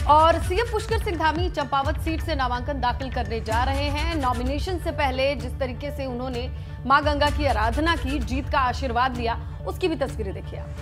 और CM Pushkar Singh Dhami Champawat seat से नामांकन दाखिल करने जा रहे हैं। नॉमिनेशन से पहले जिस तरीके से उन्होंने मां गंगा की आराधना की, जीत का आशीर्वाद लिया, उसकी भी तस्वीरें देखिए आप।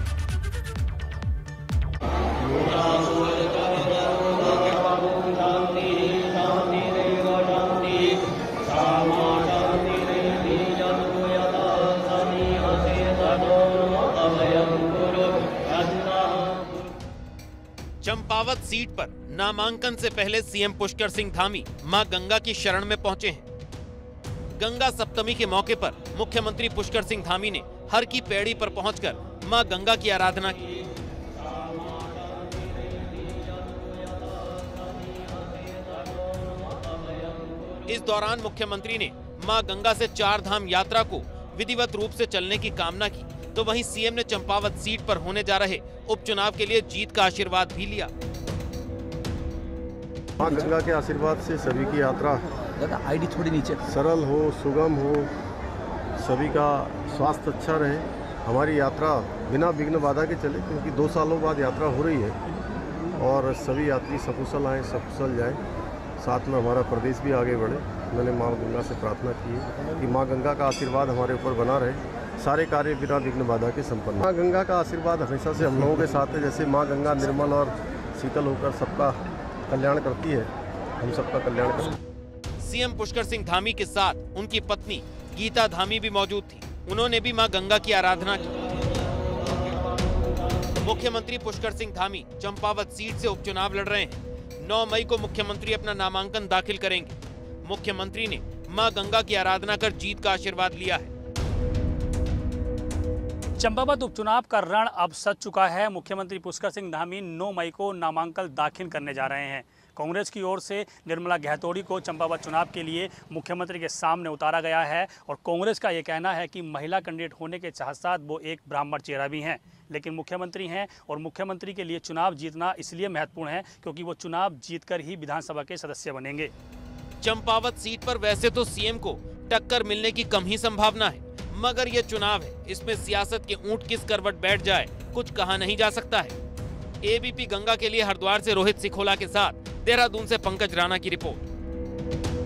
चंपावत सीट पर नामांकन से पहले सीएम पुष्कर सिंह धामी मां गंगा की शरण में पहुंचे हैं। गंगा सप्तमी के मौके पर मुख्यमंत्री पुष्कर सिंह धामी ने हर की पैड़ी पर पहुंचकर मां गंगा की आराधना की। इस दौरान मुख्यमंत्री ने मां गंगा से 4 धाम यात्रा को विधिवत रूप से चलने की कामना की, तो वहीं सीएम ने चंपावत सीट पर होने जा रहे उपचुनाव के लिए जीत का आशीर्वाद भी लिया। मां गंगा के आशीर्वाद से सभी की यात्रा आईडी थोड़ी नीचे सरल हो, सुगम हो, सभी का स्वास्थ्य अच्छा रहे, हमारी यात्रा बिना विघ्न बाधा के चले, क्योंकि 2 सालों बाद यात्रा हो रही है और सभी यात्री सकुशल आए, सकुशल जाएं, साथ में हमारा प्रदेश भी आगे बढ़े। मैंने मां गंगा से प्रार्थना की है कि मां गंगा का आशीर्वाद हमारे ऊपर बना रहे, सारे कार्य बिना विघ्न बाधा के संपन्न। मां गंगा का आशीर्वाद हमेशा से हम लोगों के साथ है। जैसे मां गंगा निर्मल और शीतल होकर सबका कल्याण करती है, हम सबका कल्याण करती है। सीएम पुष्कर सिंह धामी के साथ उनकी पत्नी गीता धामी भी मौजूद थी। उन्होंने भी मां गंगा की आराधना की। मुख्यमंत्री पुष्कर सिंह धामी चंपावत सीट से उपचुनाव लड़ रहे हैं। 9 मई को मुख्यमंत्री अपना नामांकन दाखिल करेंगे। मुख्यमंत्री ने मां गंगा की आराधना कर जीत का आशीर्वाद लिया है। चंपावत उपचुनाव का रण अब सज चुका है। मुख्यमंत्री पुष्कर सिंह धामी 9 मई को नामांकन दाखिल करने जा रहे हैं। कांग्रेस की ओर से निर्मला गहतोड़ी को चंपावत चुनाव के लिए मुख्यमंत्री के सामने उतारा गया है और कांग्रेस का ये कहना है कि महिला कैंडिडेट होने के साथ वो एक ब्राह्मण चेहरा भी हैं, लेकिन मुख्यमंत्री हैं और मुख्यमंत्री के लिए चुनाव जीतना इसलिए महत्वपूर्ण है क्योंकि वो चुनाव जीतकर ही विधानसभा के सदस्य बनेंगे। चंपावत सीट पर वैसे तो सीएम को टक्कर मिलने की कम ही संभावना है, मगर ये चुनाव है, इसमें सियासत के ऊंट किस करवट बैठ जाए कुछ कहा नहीं जा सकता है। एबीपी गंगा के लिए हरिद्वार से रोहित सिखोला के साथ देहरादून से पंकज राणा की रिपोर्ट।